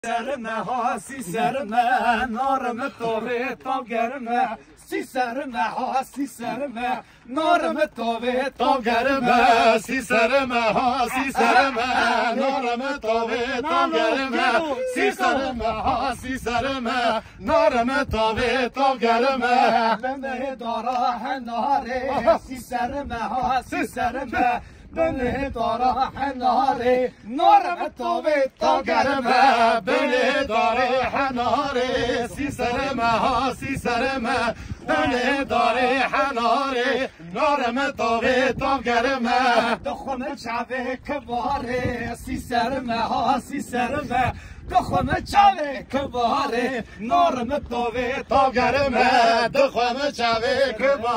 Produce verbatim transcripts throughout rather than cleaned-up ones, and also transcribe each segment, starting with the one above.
سرمه ها سی سرمه نارم توه تا گرمه سی سرمه ها سی سرمه نارم توه تا گرمه سی سرمه ها سی سرمه نارم توه تا گرمه سی سرمه ها سی سرمه نارم توه تا گرمه بنده دارا هناره سی سرمه ها سی سرمه بنه داره حناره نارم توه تا گرمه بنه داره حناره سی سرمه ها سی سرمه بنه داره حناره نارم توه تا گرمه دخم چاوه کباره سی سرمه ها سی سرمه دخم چاوه کباره نارم توه تا گرمه دخم چاوه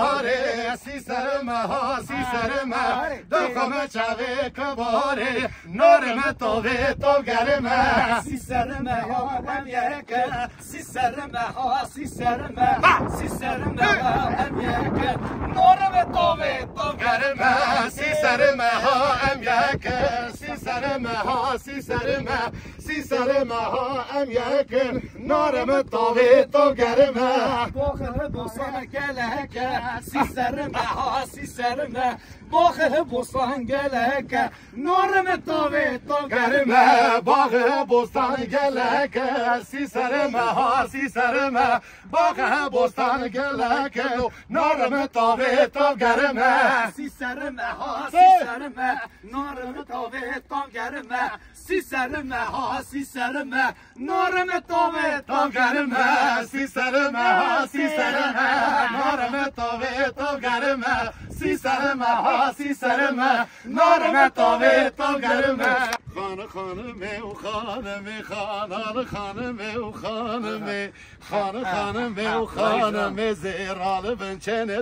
کباره سی سرمه ها سی سرمه دخم چاوه کباره نارم توه تا گرمه سی سرمه ها هم یک سی سرمه ها سی سرمه سی سرمه ها هم یک نارم توه تا گرمه سی سرمه ها هم یک سی سرمه ها سی سرمه سی سرمه ها هم یک نارم توه تا گرمه باخه بوسان گلک سی سرمه ها سی سرمه باخه بوسان گلک نارم توه تا گرمه باغ بستان گلک سی سرمه ها سی سرمه باغ بستان گلک نارم توه تا گرمه سی سرمه ها سی سرمه نارم توه تا گرمه سی سرمه ها سی سرمه نارم توه تا گرمه سی سرمه ها سی سرمه نارم توه تا گرمه سی سرمه ها سی سرمه نارم توه تا گرمه خانه خانمه و خانمه خانان خانمه و خانمه خانه خانمه و خانمه زیرال بنچن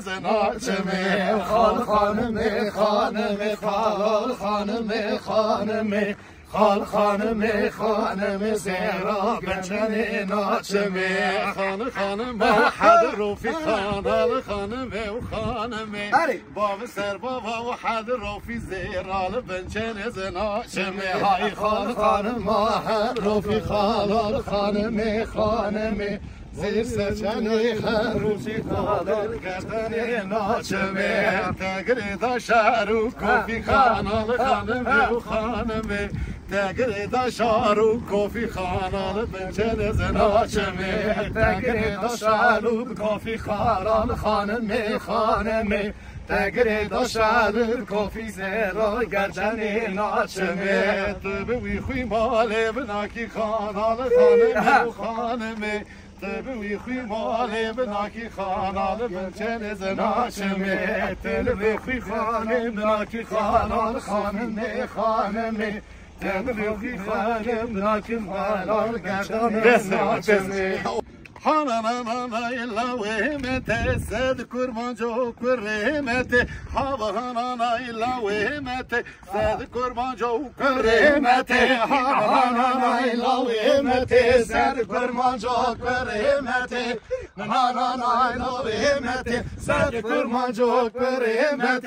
زناچمه خال خانمه خانمه خال خانمه خانمه خال خانمه خانمه زیرا بنچن ناچمه خانه خانمه حد رو فی خانال خانمه و خانمه باب سر بابا و حد رو فی زیرال بنچن زناچمه های خال خانمه حد رو فی خانال خانمه خانمه زیر سچنی خروشی خالر گردن ناچمه تگری دا شارو کوفی خانال خانمه و خانمه تگری دا شارو کوفی خانال بنچن زناچمه تگری دا شارو کوفی خانال خانمه خانمه تگری دا شارو کوفی زیرا گردن ناچمه تو بوی خوی ماله بناکی خانال خانمه و خانمه تبوی خوی ماله بناکی خانال بنچن زناچمه تبوی خوی خانه بناکی خانال خانمه خانمه تبوی خوی خانه بناکی خانال گردن ناچمه حنانا إلا وهمت سد كرمانجو كرمت حنانا إلا وهمت سد كرمانجو كرمت حنانا إلا وهمت سد كرمانجو كرمت حنانا إلا وهمت سد كرمانجو كرمت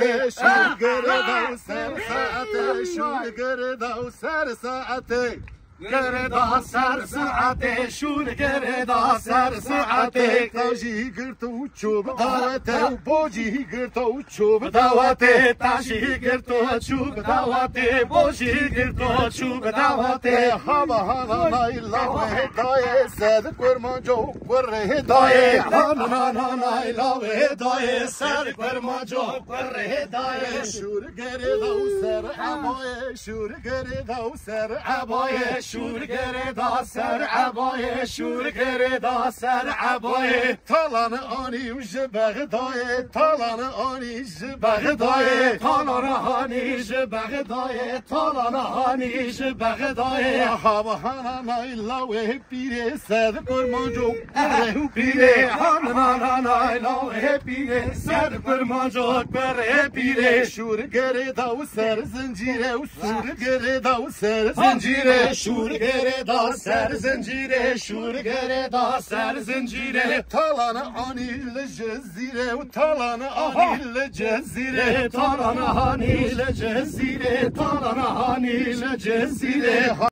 شجرة وسر ساعته شجرة وسر ساعته گردا سر ساعته شور گردا سر ساعته تاجی گرتو چوب دعوته بوجی گرتو چوب دعوته تاجی گرتو چوب دعوته بوجی گرتو چوب دعوته هوا هوا نایلا و هدایه سد کرمانجو ور هدایه هانا نا نایلا و هدایه سر کرمانجو ور هدایه شور گردا و سر عبایه شور گردا و سر عبایه شور گردا سر عبایه شور گردا سر عبایه تالان آنی وش بغدایه تالان آنی ج بغدایه تالان آنی ج بغدایه تالان آنی ج بغدایه هوا هانا نایلا و پیره سر کرمانجو ره پیره هانا نایلا و پیره سر کرمانجو بره پیره شور گردا و سر زنجیره و سور گردا و سر زنجیره شور گردا سر زنجیره شور گردا سر زنجیره تالان آنیل جزیره و تالان آنیل جزیره تالان آنیل جزیره تالان آنیل جزیره